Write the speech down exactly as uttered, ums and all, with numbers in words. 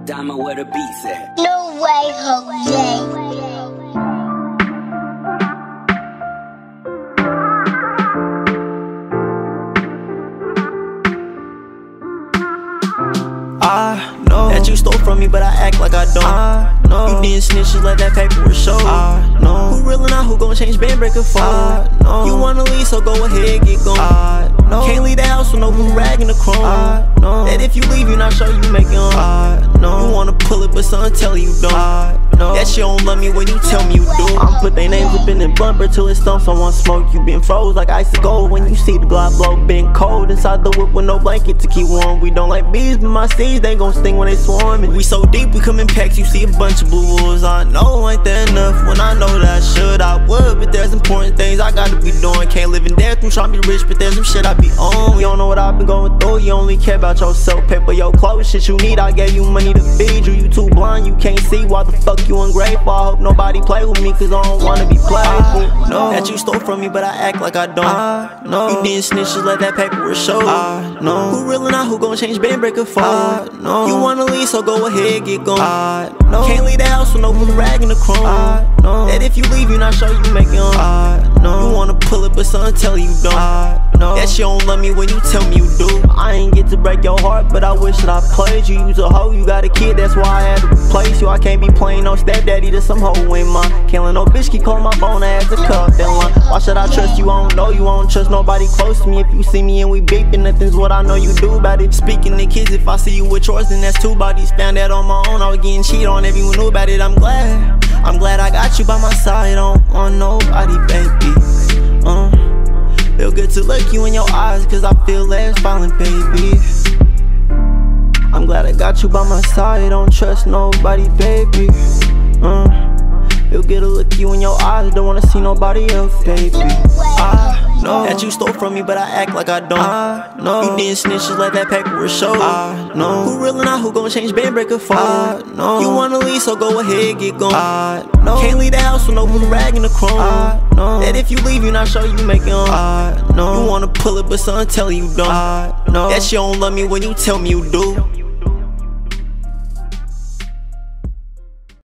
Diamond where the beats at. No way, Jose. I know that you stole from me, but I act like I don't. I know you didn't snitch, just let that paperwork show. I know who real or not, who gon' change band breaker for. I know you wanna leave, so go ahead, get going. I know can't leave the house with no blue rag in the chrome. I know that if you leave, you not sure you make it on. I know you wanna pull it, but son tell you don't. I know that you don't love me when you tell me you do. I'm put they names up in the bumper till it stumps. I want smoke, you been froze like ice to gold. When you see the Glock blow, been cold inside the whip with no blanket to keep warm. We don't like bees, but my seeds they gon' sting when they swarmin'. We so deep, we come in packs, you see a bunch of blue wolves. I know ain't that enough when I know that I should, I would. But there's important things I gotta be doing. Can't live in death, I'm tryna be rich, but there's some shit I be on. You don't know what I've been going through, you only care about yourself. Paper, your clothes, shit you need, I gave you money to feed you. You too blind, you can't see, why the fuck you ungrateful? I hope nobody play with me, cause I don't wanna be playful. Know that you stole from me, but I act like I don't. I know you didn't snitch, just let that paperwork show. I know who real or not, who gon' change band breaker for. I know you wanna leave, so go ahead, get going. I know can't leave the house with no blue rag in the chrome. I know that if you leave, you not sure you make it on. I know you wanna pull it, but son tell you don't. I know that you don't love me when you tell me you do. I ain't get to break your heart, but I wish that I played you. You's a hoe, you got a kid, that's why I had to replace you. I can't be playing no stepdaddy to some hoe ain't mine. Can't let no bitch keep calling my phone, I had to cut that line. Why should I trust you? I don't know you, I don't trust nobody close to me. If you see me and we beefing, nothing's what I know you do about it. Speaking to kids, if I see you with yours, then that's two bodies. Found out on my own, I was getting cheated on, everyone knew about it. I'm glad, I'm glad I got you by my side. I don't want nobody, baby. Uh, feel good to look you in your eyes, cause I feel less violent, baby. I'm glad I got you by my side, don't trust nobody, baby. Uh, feel good to look you in your eyes, don't wanna see nobody else, baby. I know that you stole from me, but I act like I don't. I know you didn't snitch, just let that paperwork show. I know who real or not, who gon' change band breaker for. I know you wanna leave, so go ahead, get going. I know can't leave the house with no blue rag in the chrome. I know that if you leave, you not sure you make it on. I know you wanna pull it, but son tell you don't. I know that you don't love me when you tell me you do.